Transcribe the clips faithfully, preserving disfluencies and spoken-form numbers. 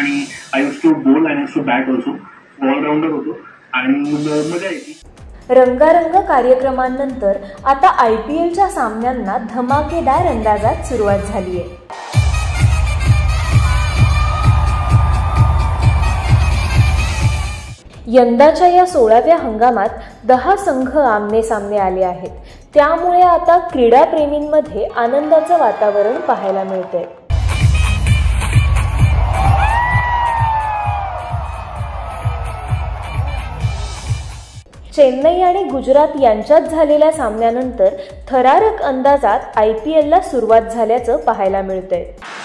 आणि I use to bowl I use to bat also. Allrounder होतो आणि मजा येते. रंगारंग कार्यक्रमांनंतर आता आय पी एलच्या सामन्यांना धमाकेदार अंदाजात सुरुवात झाली आहे. यंदाच्या या सोळाव्या हंगामात दहा संघ आमने सामने आले आहेत. त्यामुळे आता क्रीडाप्रेमींमध्ये आनंदाचं वातावरण पाहायला मिळतंय. चेन्नई आणि गुजरात यांच्यात झालेल्या सामन्यानंतर थरारक अंदाजात आय पी एलला सुरुवात झाल्याचं पाहायला मिळतंय.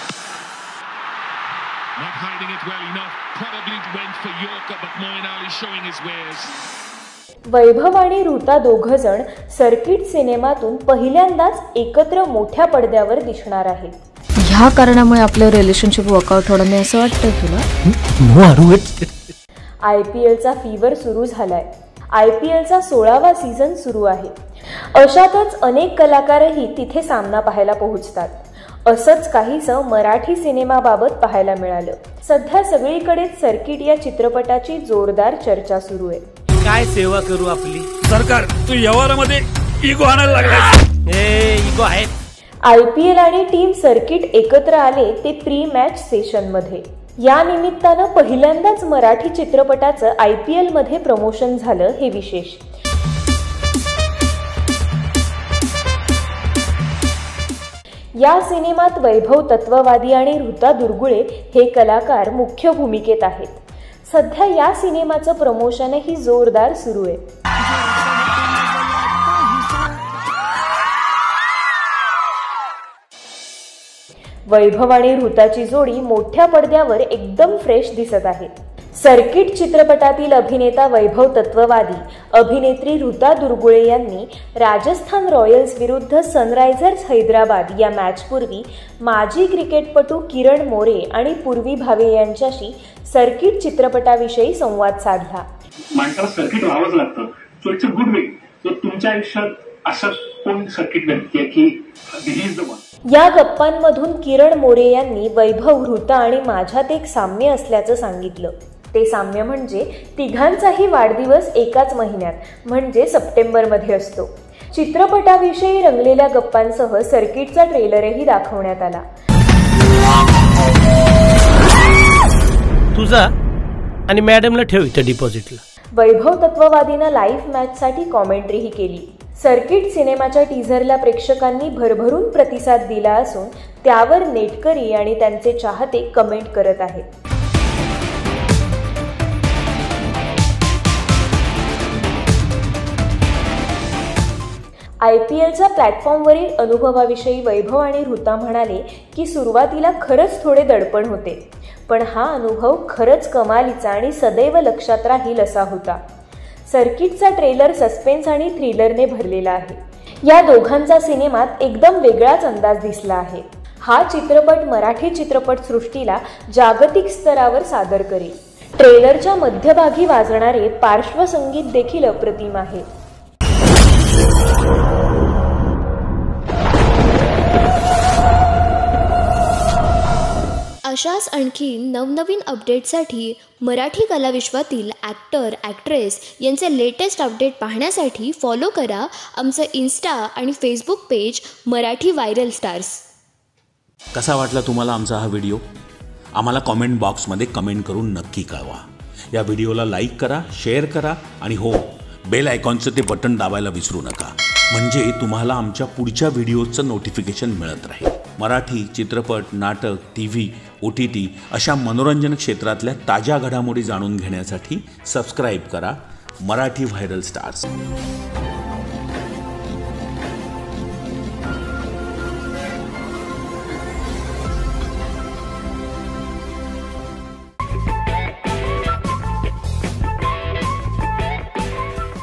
वैभव आणि ऋता दोघं जण सर्किट सिनेमातून पहिल्यांदाच एकत्र मोठ्या पडद्यावर दिसणार आहेत. ह्या कारणामुळे आपलं रिलेशनशिप वर्कआउट होणार नाही असं वाटतंय तुला? आय पी एलचा फीवर सुरू झालाय. आय पी एलचा सोळावा सीझन सुरू आहे. अशातच अनेक कलाकारही तिथे सामना पाहायला पोहोचतात. असंच काहीसं मराठी सिनेमाबाबत पाहायला मिळालं. सध्या सगळीकडेच सर्किट या चित्रपटाची जोरदार चर्चा सुरू आहे. काय सेवा करू आपली? सरकार तू व्यवहारामध्ये इगो आणायला लागला. ए इगो आहे. आय पी एल आणि टीम सर्किट एकत्र आले ते प्री मॅच सेशन मध्ये. या निमित्तानं पहिल्यांदाच मराठी चित्रपटाचं आय पी एल मध्ये प्रमोशन झालं हे विशेष. या सिनेमात वैभव तत्ववादी आणि ऋता दुर्गुळे हे कलाकार मुख्य भूमिकेत आहेत. सध्या या सिनेमाचं प्रमोशनही जोरदार सुरू आहे. वैभव आणि ऋताची जोडी मोठ्या पडद्यावर एकदम फ्रेश दिसत आहे. सर्किट चित्रपटातील अभिनेता वैभव तत्ववादी, अभिनेत्री ऋता दुर्गुळे यांनी राजस्थान रॉयल्स विरुद्ध सनरायझर्स हैदराबाद या मॅचपूर्वी माजी क्रिकेटपटू किरण मोरे आणि पूर्वी भावे यांच्याशी सर्किट चित्रपटाविषयी संवाद साधला. माणसाला सर्किट व्हावंच लागतं. So it's a good way. So तुमच्या आयुष्यात असं कोण सर्किट व्यक्ती आहे की दिस इज द वन. या गप्पांमधून किरण मोरे यांनी वैभव, ऋता आणि माझ्यात एक साम्य असल्याचं सांगितलं. ते साम्य म्हणजे तिघांचाही वाढदिवस एकाच महिन्यात म्हणजे सप्टेंबर मध्ये असतो. चित्रपटाविषयी रंगलेल्या गप्पांसह सर्किटचा ट्रेलरही दाखवण्यात आला. तुझा आणि मॅडमला ठेव इथं डिपॉझिटला. वैभव तत्ववादीनं लाईव्ह मॅचसाठी कॉमेंट्रीही केली. सर्किट सिनेमाच्या टीझरला प्रेक्षकांनी भरभरून प्रतिसाद दिला असून त्यावर नेटकरी आणि त्यांचे चाहते कमेंट करत आहेत. आय पी एलच्या प्लॅटफॉर्मवरील अनुभवाविषयी वैभव आणि ऋता म्हणाले की सुरुवातीला खरंच थोडे दडपण होते, पण हा अनुभव खरंच कमालीचा आणि सदैव लक्षात राहील असा होता. सर्किटचा ट्रेलर सस्पेन्स आणि थ्रिलरने भरलेला आहे. या दोघांचा सिनेमात एकदम वेगळाच अंदाज दिसला आहे. हा चित्रपट मराठी चित्रपटसृष्टीला जागतिक स्तरावर सादर करेल. ट्रेलरच्या मध्यभागी वाजणारे पार्श्वसंगीत देखील अप्रतिम आहे. अशाच आणखी नवनवीन अपडेटसाठी मराठी कलाविश्वातील ॲक्टर ॲक्ट्रेस यांचे लेटेस्ट अपडेट पाहण्यासाठी फॉलो करा आमचं इन्स्टा आणि Facebook page Marathi viral stars. कसा वाटला तुम्हाला आमचा हा व्हिडिओ? आम्हाला कॉमेंट बॉक्समध्ये कमेंट करून नक्की कळवा. या व्हिडिओला लाईक करा, शेअर करा आणि हो, बेल आयकॉनचं ते बटन दाबायला विसरू नका, म्हणजे तुम्हाला आमच्या पुढच्या व्हिडिओचं नोटिफिकेशन मिळत राहील. मराठी चित्रपट, नाटक, T V, O T T अशा मनोरंजन क्षेत्रातल्या ताज्या घडामोडी जाणून घेण्यासाठी सबस्क्राईब करा मराठी व्हायरल स्टार्स.